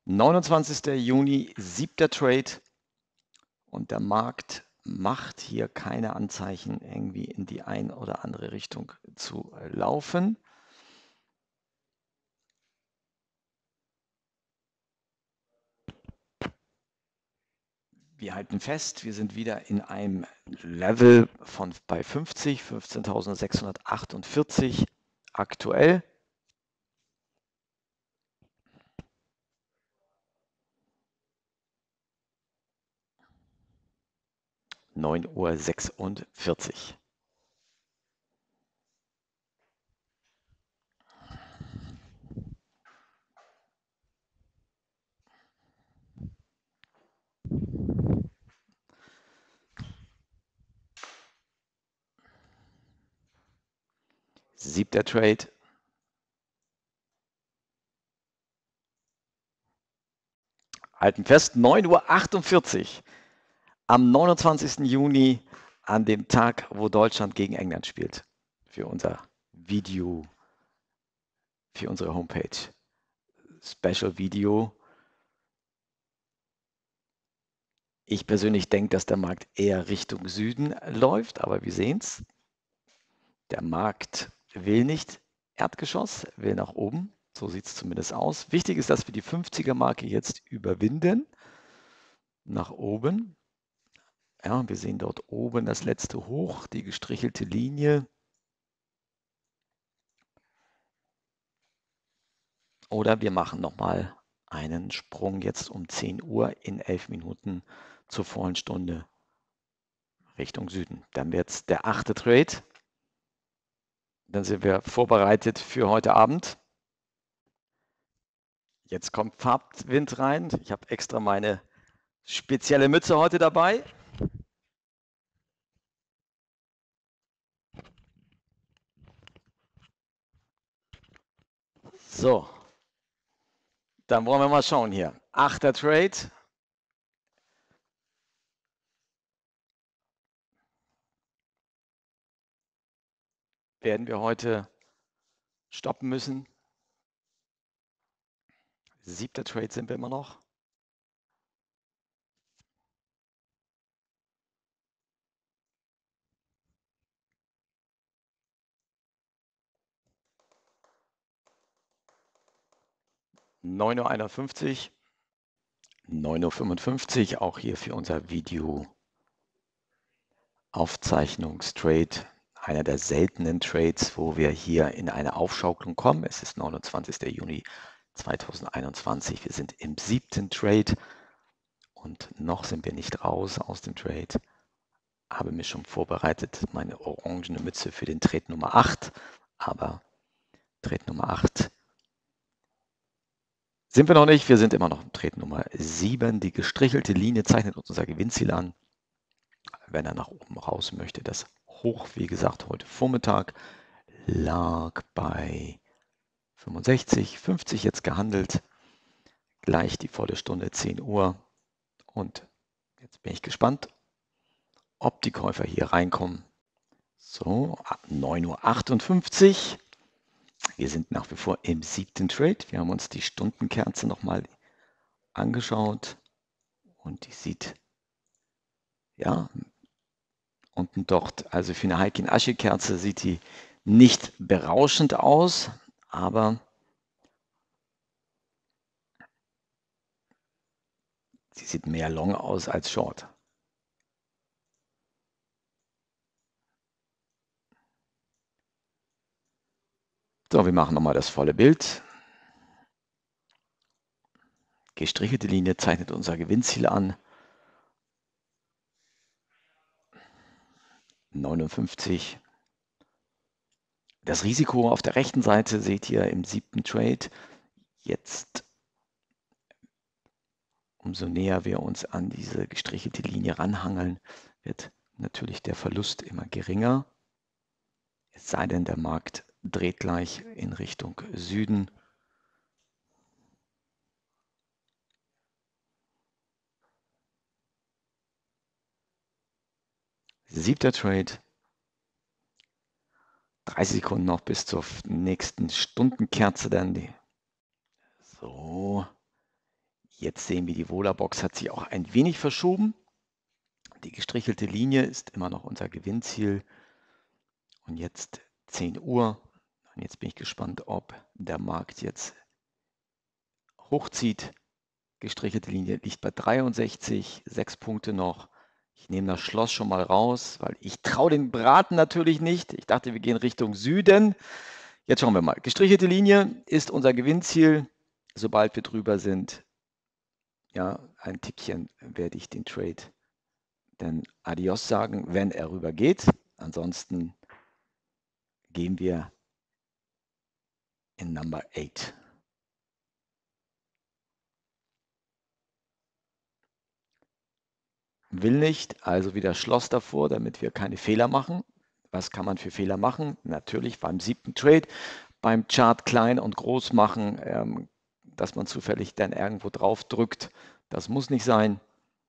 29. Juni, 7. Trade und der Markt macht hier keine Anzeichen, irgendwie in die ein oder andere Richtung zu laufen. Wir halten fest, wir sind wieder in einem Level von bei 50, 15.648 aktuell. (9:46 Uhr). Siebter Trade. Halten fest, 9:48 Uhr am 29. Juni, an dem Tag, wo Deutschland gegen England spielt. Für unser Video, für unsere Homepage. Special Video. Ich persönlich denke, dass der Markt eher Richtung Süden läuft, aber wir sehen es. Der Markt will nicht Erdgeschoss, will nach oben. So sieht es zumindest aus. Wichtig ist, dass wir die 50er-Marke jetzt überwinden. Nach oben. Ja, wir sehen dort oben das letzte Hoch, die gestrichelte Linie. Oder wir machen nochmal einen Sprung jetzt um 10 Uhr in 11 Minuten zur vollen Stunde Richtung Süden. Dann wird es der 8. Trade. Dann sind wir vorbereitet für heute Abend. Jetzt kommt Farbwind rein. Ich habe extra meine spezielle Mütze heute dabei. So, dann wollen wir mal schauen hier. 8. Trade. Werden wir heute stoppen müssen. 7. Trade sind wir immer noch. (9:51 Uhr). 9:55 Uhr, auch hier für unser Video Aufzeichnungstrade. Einer der seltenen Trades, wo wir hier in eine Aufschaukelung kommen. Es ist 29. Juni 2021. Wir sind im 7. Trade und noch sind wir nicht raus aus dem Trade. Habe mich schon vorbereitet, meine orangene Mütze für den Trade Nummer 8. Aber Trade Nummer 8 sind wir noch nicht. Wir sind immer noch im Trade Nummer 7. Die gestrichelte Linie zeichnet unser Gewinnziel an. Wenn er nach oben raus möchte, das Hoch, wie gesagt, heute Vormittag lag bei 65, 50 jetzt gehandelt. Gleich die volle Stunde 10 Uhr. Und jetzt bin ich gespannt, ob die Käufer hier reinkommen. So, 9:58 Uhr. Wir sind nach wie vor im 7. Trade. Wir haben uns die Stundenkerze nochmal angeschaut. Und die sieht, ja, unten dort, also für eine Heikin-Ashi-Kerze sieht die nicht berauschend aus, aber sie sieht mehr Long aus als Short. So, wir machen nochmal das volle Bild. Gestrichelte Linie zeichnet unser Gewinnziel an. 59. Das Risiko auf der rechten Seite seht ihr im 7. Trade. Jetzt, umso näher wir uns an diese gestrichelte Linie ranhangeln, wird natürlich der Verlust immer geringer. Es sei denn, der Markt dreht gleich in Richtung Süden. Siebter Trade. 30 Sekunden noch bis zur nächsten Stundenkerze dann. So, Jetzt sehen wir, die Vola-Box hat sich auch ein wenig verschoben. Die gestrichelte Linie ist immer noch unser Gewinnziel. Und jetzt 10 Uhr. Und jetzt bin ich gespannt, ob der Markt jetzt hochzieht. Gestrichelte Linie liegt bei 63, 6 Punkte noch. Ich nehme das Schloss schon mal raus, weil ich traue den Braten natürlich nicht. Ich dachte, wir gehen Richtung Süden. Jetzt schauen wir mal. Gestrichelte Linie ist unser Gewinnziel. Sobald wir drüber sind, ja, ein Tickchen, werde ich den Trade dann Adios sagen, wenn er rüber geht. Ansonsten gehen wir in Number 8. Will nicht, also wieder Schloss davor, damit wir keine Fehler machen. Was kann man für Fehler machen? Natürlich beim 7. Trade, beim Chart klein und groß machen, dass man zufällig dann irgendwo drauf drückt. Das muss nicht sein.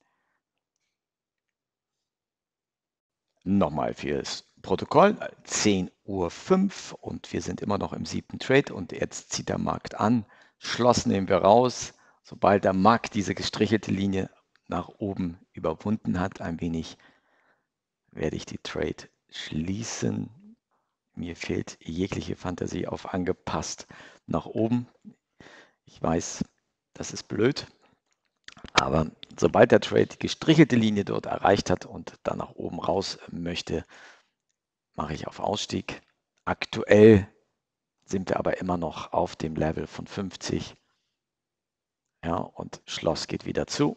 Nochmal fürs Protokoll, 10:05 Uhr und wir sind immer noch im 7. Trade und jetzt zieht der Markt an. Schloss nehmen wir raus. Sobald der Markt diese gestrichelte Linie nach oben überwunden hat, ein wenig, werde ich die Trade schließen. Mir fehlt jegliche Fantasie auf angepasst nach oben. Ich weiß, das ist blöd, aber sobald der Trade die gestrichelte Linie dort erreicht hat und dann nach oben raus möchte, mache ich auf Ausstieg. Aktuell sind wir aber immer noch auf dem Level von 50. Ja, und Schloss geht wieder zu.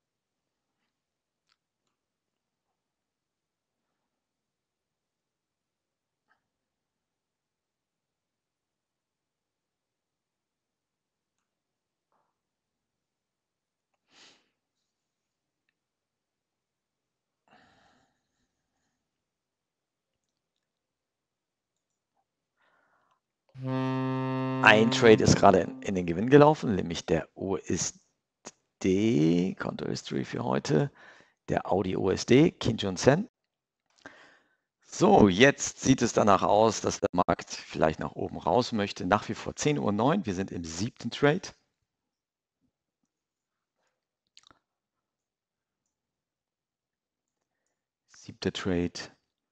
Ein Trade ist gerade in den Gewinn gelaufen, nämlich der USD, Konto History für heute, der Audi USD, Kinjun Sen. So, jetzt sieht es danach aus, dass der Markt vielleicht nach oben raus möchte. Nach wie vor 10:09 Uhr, wir sind im 7. Trade. Siebter Trade.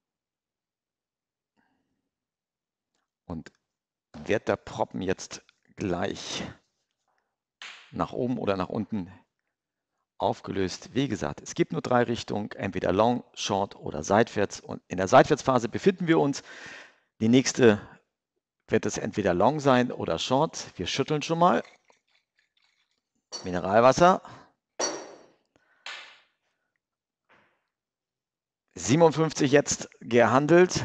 Und wird der Proppen jetzt gleich nach oben oder nach unten aufgelöst? Wie gesagt, es gibt nur 3 Richtungen, entweder Long, Short oder seitwärts. Und in der Seitwärtsphase befinden wir uns. Die nächste wird es entweder Long sein oder Short. Wir schütteln schon mal. Mineralwasser. 57 jetzt gehandelt.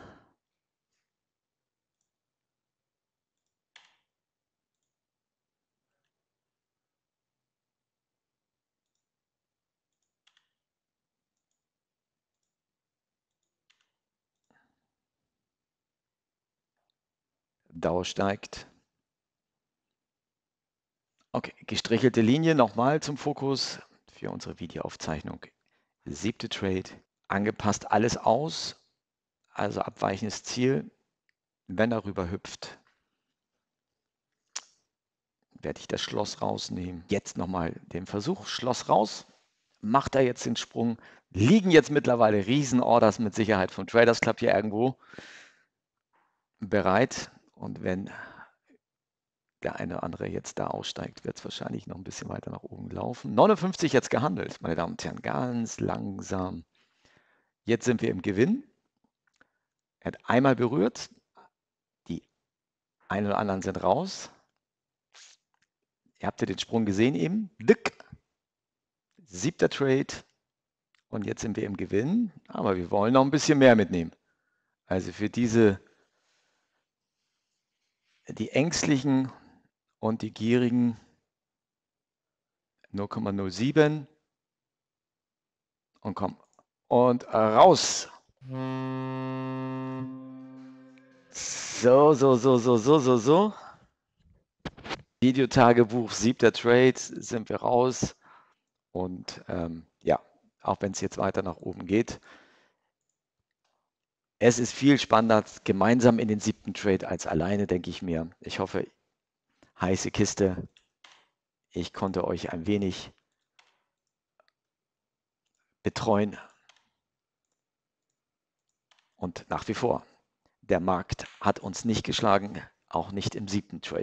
Dow steigt. Okay, gestrichelte Linie nochmal zum Fokus für unsere Videoaufzeichnung. 7. Trade, angepasst alles aus, also abweichendes Ziel. Wenn er rüber hüpft, werde ich das Schloss rausnehmen. Jetzt nochmal den Versuch, Schloss raus. Macht er jetzt den Sprung. Liegen jetzt mittlerweile Riesenorders mit Sicherheit von Traders Club hier irgendwo bereit. Und wenn der eine oder andere jetzt da aussteigt, wird es wahrscheinlich noch ein bisschen weiter nach oben laufen. 59 jetzt gehandelt, meine Damen und Herren, ganz langsam. Jetzt sind wir im Gewinn. Er hat einmal berührt. Die einen oder anderen sind raus. Ihr habt ja den Sprung gesehen eben. Dick. 7. Trade. Und jetzt sind wir im Gewinn. Aber wir wollen noch ein bisschen mehr mitnehmen. Also für die Ängstlichen und die Gierigen 0,07 und komm. Und raus. So. Videotagebuch, 7. Trade, sind wir raus. Und ja, auch wenn es jetzt weiter nach oben geht. Es ist viel spannender gemeinsam in den 7. Trade als alleine, denke ich mir. Ich hoffe, heiße Kiste. Ich konnte euch ein wenig betreuen. Und nach wie vor, der Markt hat uns nicht geschlagen, auch nicht im 7. Trade.